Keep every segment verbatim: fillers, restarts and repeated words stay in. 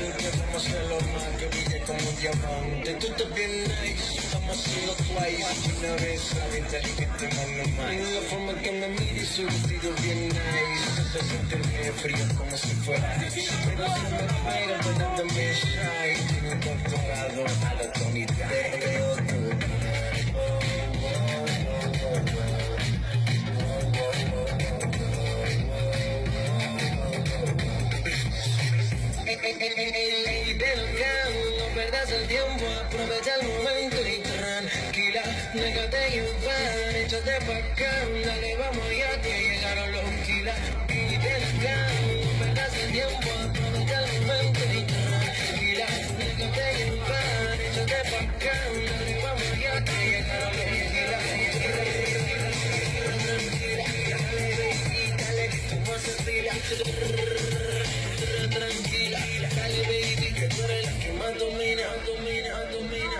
que vamos a lo más que brille como un diamante. Tú estás bien nice, vamos a hacerlo twice. Una vez ahorita y que te mando más. La forma que me mires, su vestido bien nice. Se siente bien frío como si fuera ice. Pero si me pega, pero también shy. Tiene un doctorado a la Tony Day. Ey, ven acá, no perdas el tiempo, aprovecha el momento y tranquila, déjate llevar, échate pa' acá, dale, vamos ya que llegaron los kilas. Ey, ven acá, no perdas el tiempo, aprovecha el momento y tranquila, déjate llevar, échate pa' acá, dale, vamos ya que llegaron los kilas. Tranquila, dale, baby, dale, como se fila. Tranquila, dale baby, que tú eres la que más domina, domina, domina.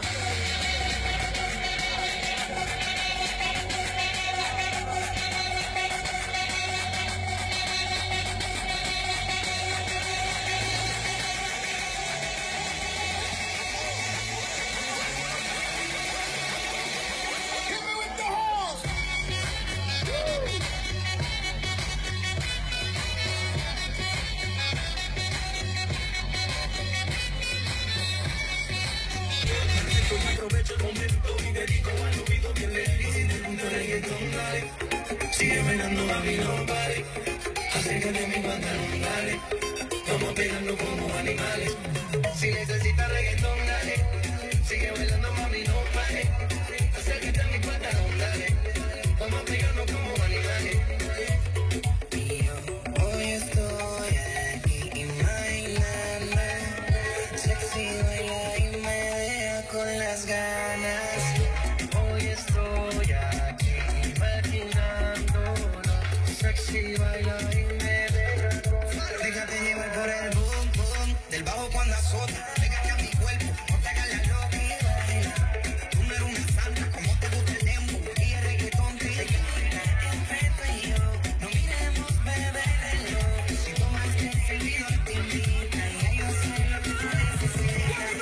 Aprovecho el momento y dedico al oído bien lejos. Y te punto reggaetón, dale. Sigue bailando, mami, no pare. Acércate a mi pantalón, dale. Vamos pegando como animales. Si necesitas reggaetón, dale. Sigue bailando, mami, no pare. Acércate a mi pantalón, dale. Vamos pegando como animales. Y yo hoy estoy aquí y bailando. Sexy baila y me deja con las ganas. Hoy estoy aquí imaginándolo. Sexy baila y me deja con las ganas. Déjate llevar por el boom boom del bajo cuando azota. Pégate a mi cuerpo, no te hagas la loca y baila. Tú no eres una santa, como te gusta el dembow y el reggaetón te baila. Entre tú y yo, no miremos bebé reloj. Si tomas el vino te invita y ya yo sé lo que tú necesitas.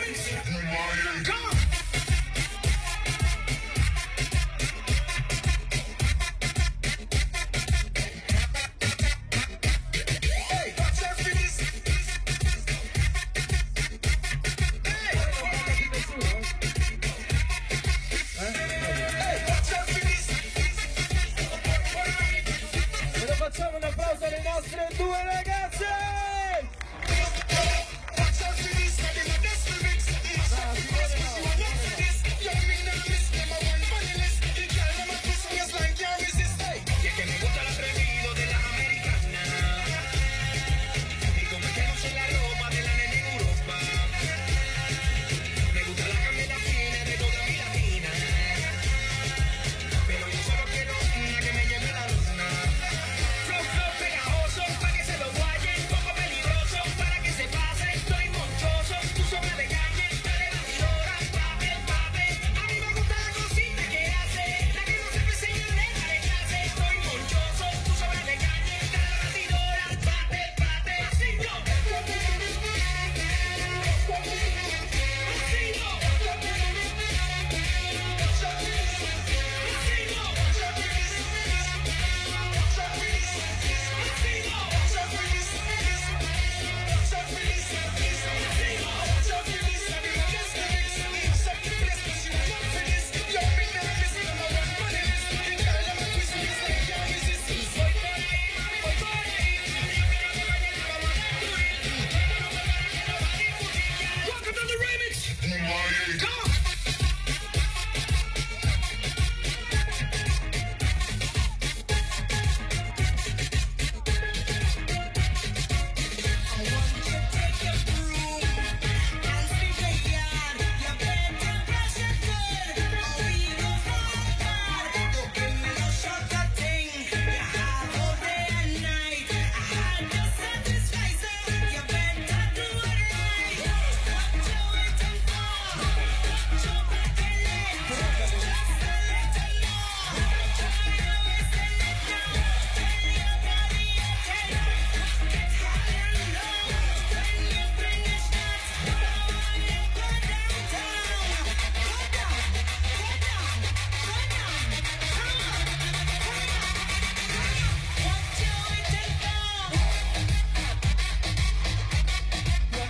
Facciamo un applauso alle nostre due ragazze!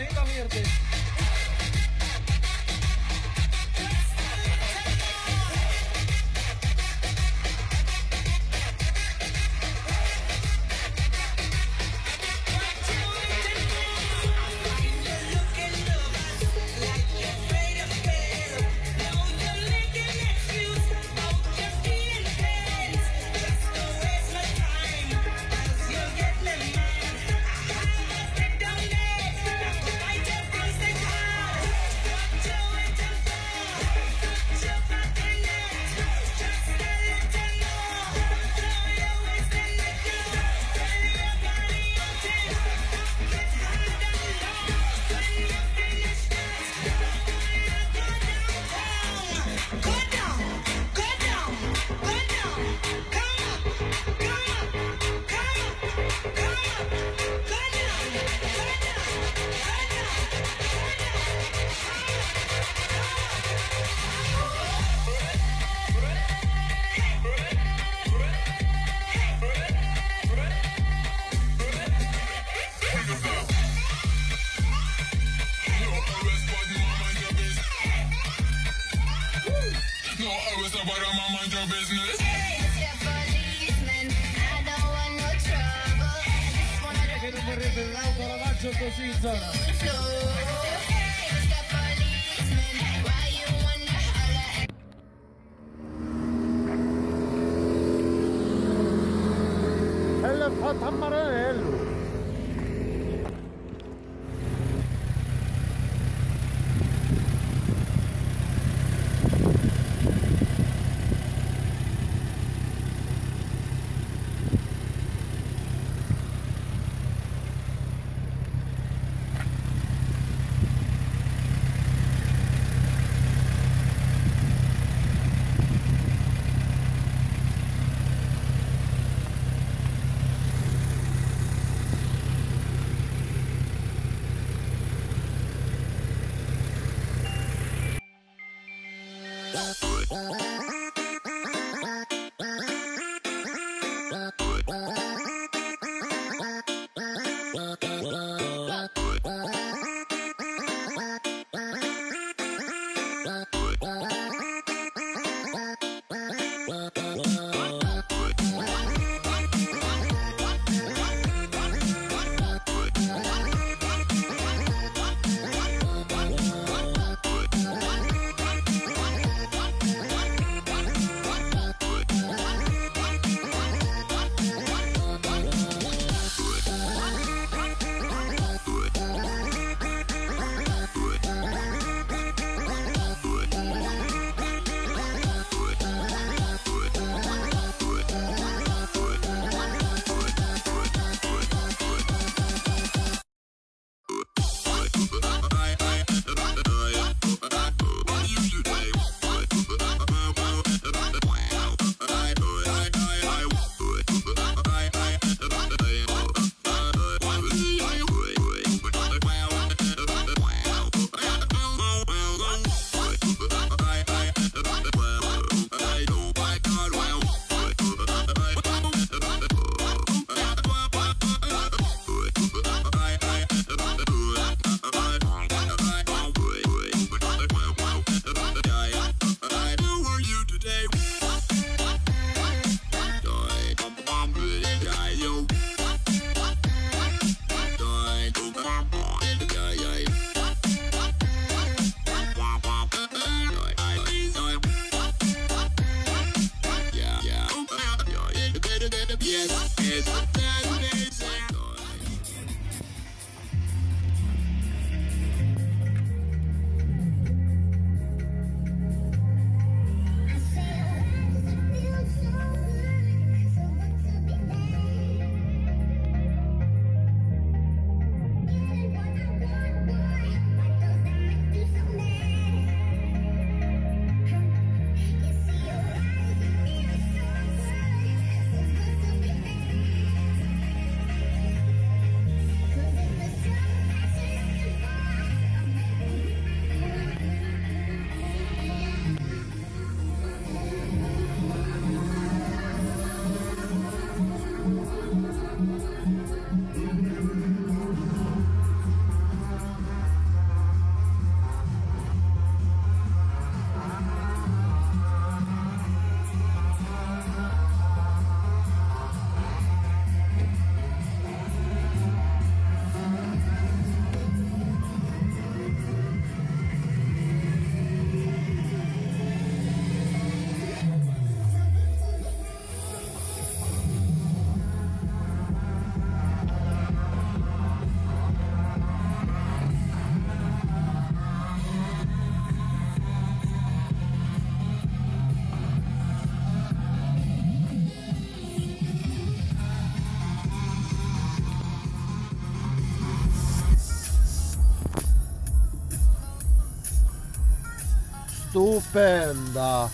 arriba, mi gente. Così in zona. E l'ha fatta a Maranello. stupenda.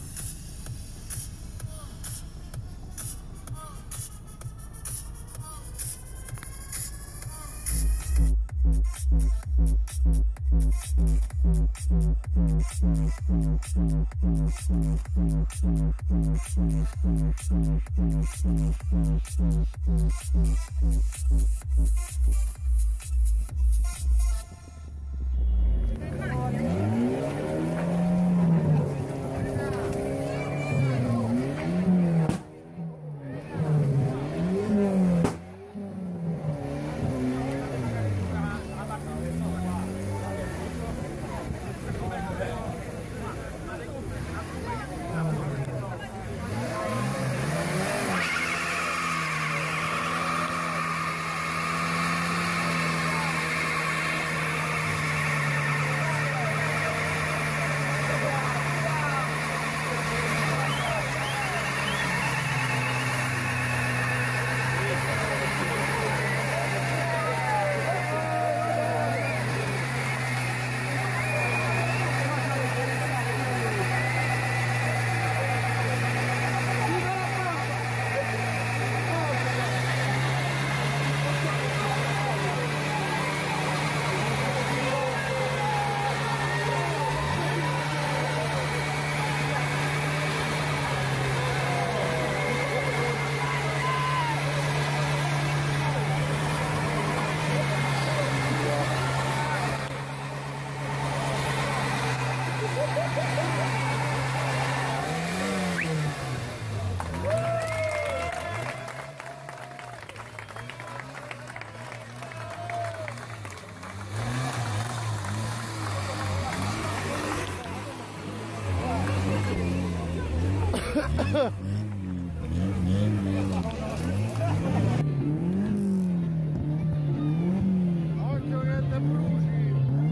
Occhio che te bruci.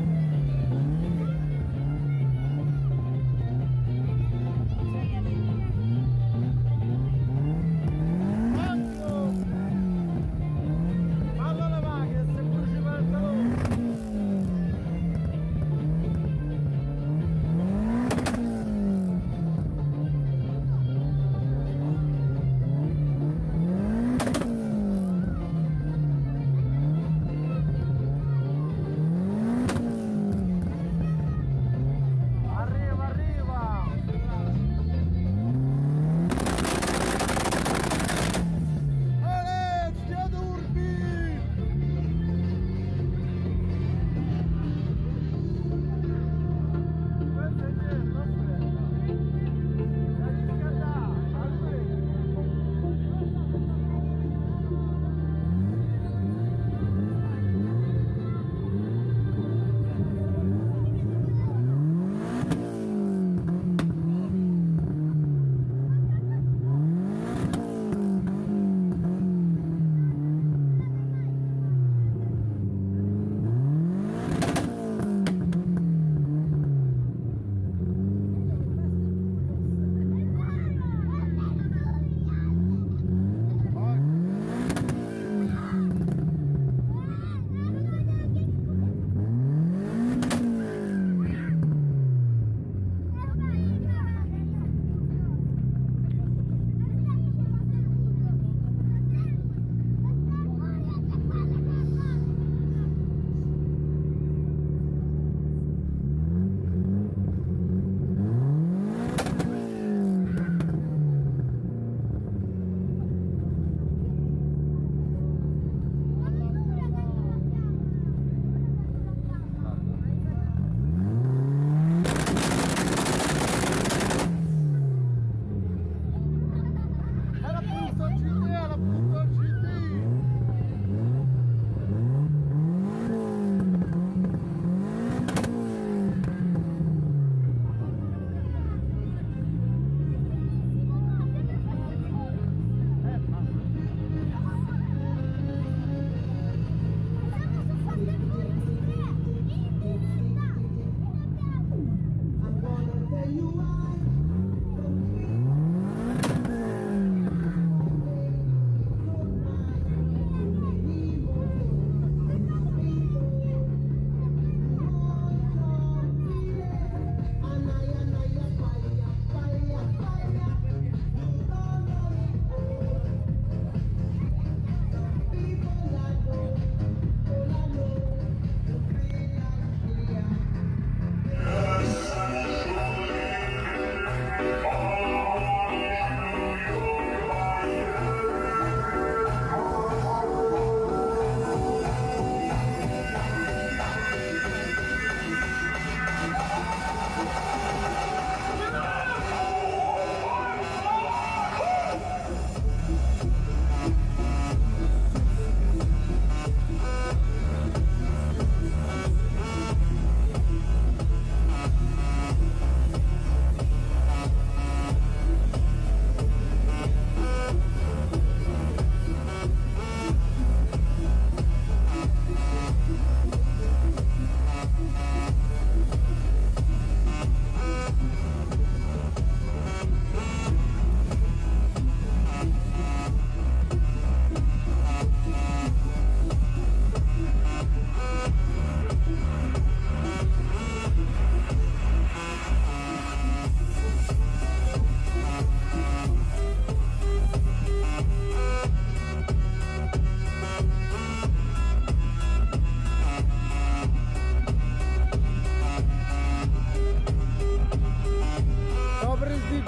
Occhio. Fallo levare che se bruci per il talone.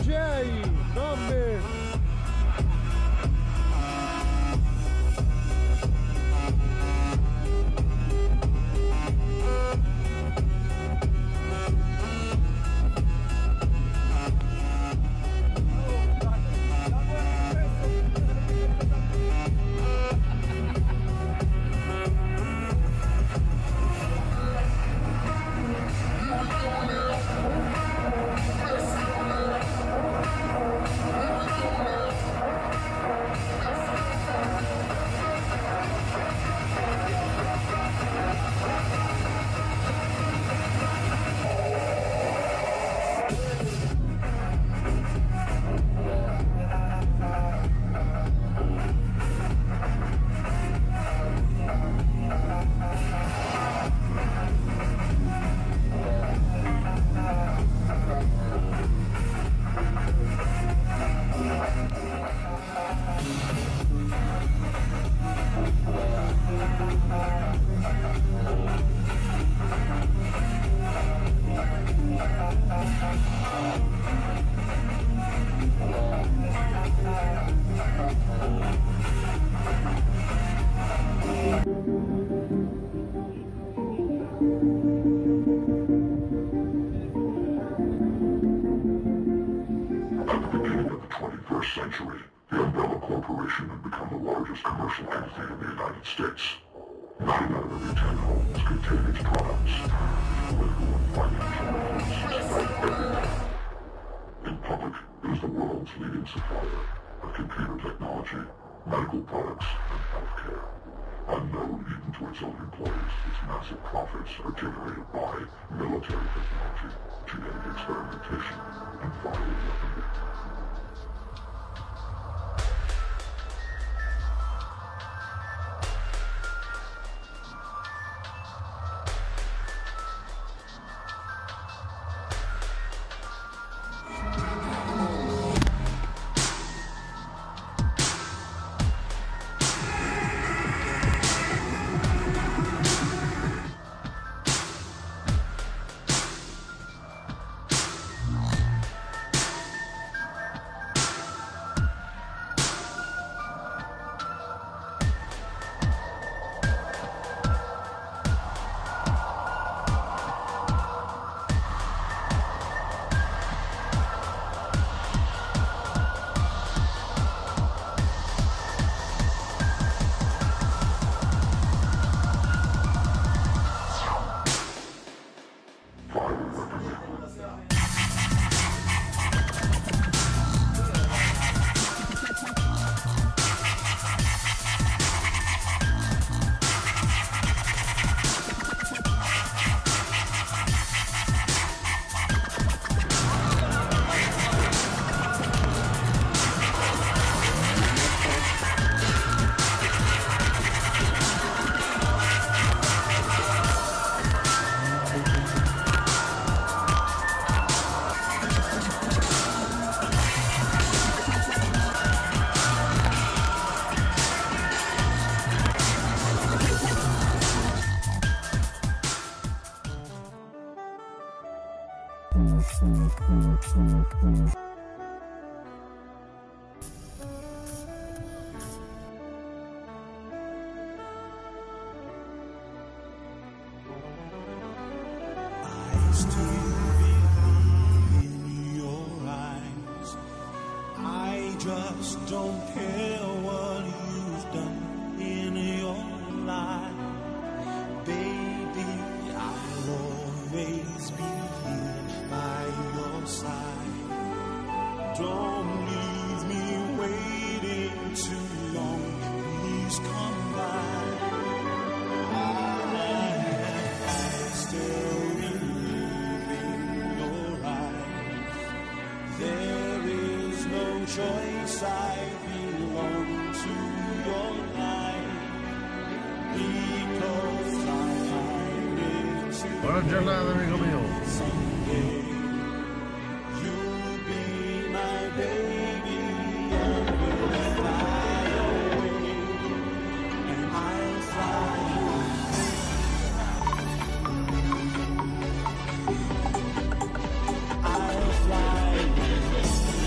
aí, hombre. twenty-first century, the Umbrella Corporation had become the largest commercial entity in the United States. Nine out of every ten homes contain its products. Political and financial influence strike everywhere. In public, it is the world's leading supplier of computer technology, medical products, and healthcare. Unknown even to its own employees, its massive profits are generated by military technology, genetic experimentation, and violent weaponry. Just don't care what you've done in your life, baby. I'll always be here by your side. Don't leave me waiting too long. Please come by. I still believe in your eyes. There is no choice. I belong to your life because I Buona giornata, amico mio. someday you'll be my baby and we'll fly away and I'll fly I'll fly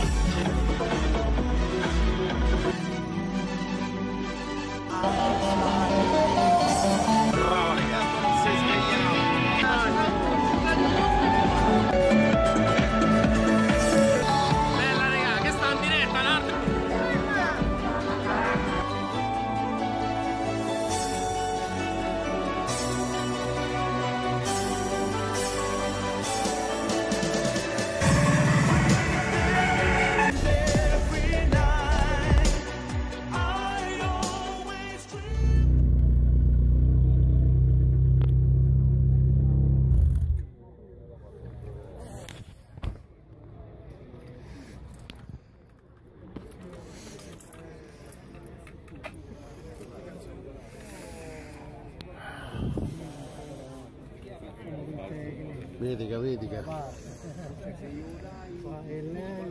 Vedi che, vedi che. Fa il